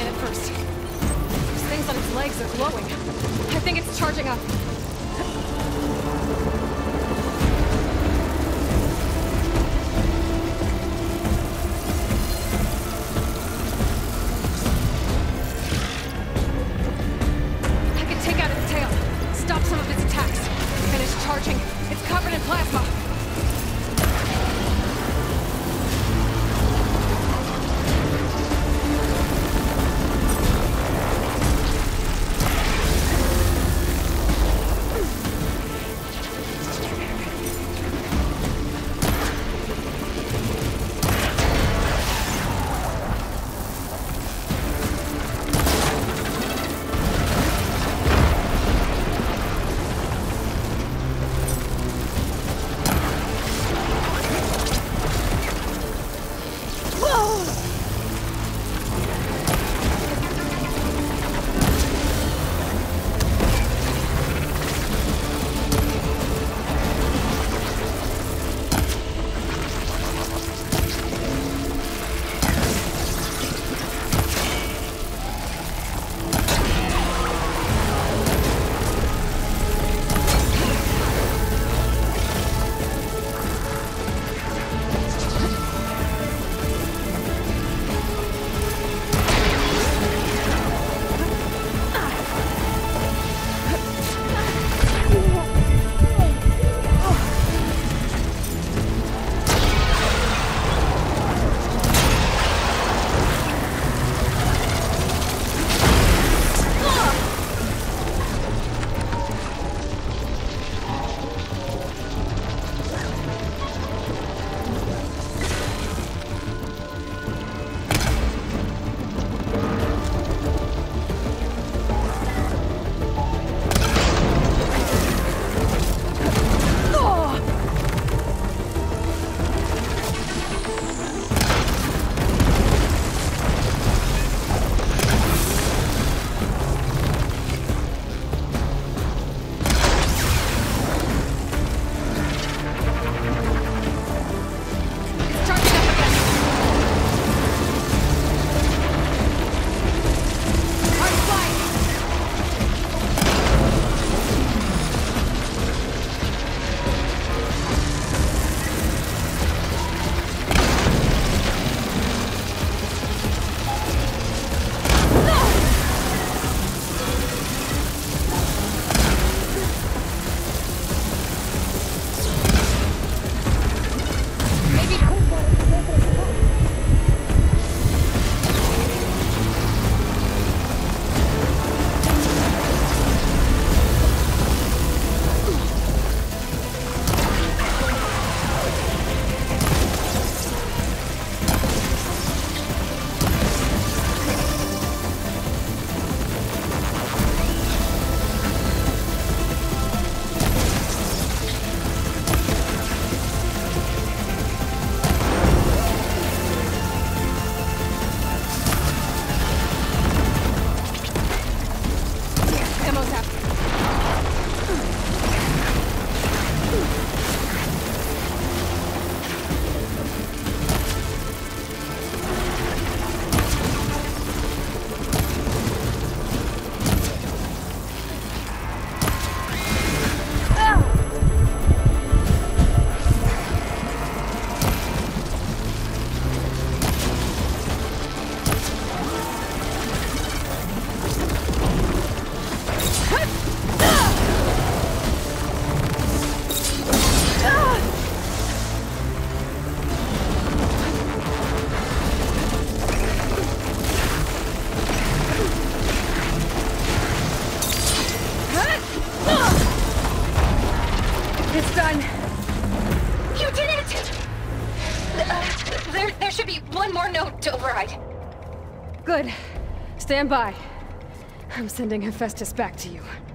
at first. Those things on its legs are glowing. I think it's charging up. I can take out its tail, stop some of its attacks. Finish charging. It's covered in plasma. It's done. You did it! There should be one more note to override. Good. Stand by. I'm sending Hephaestus back to you.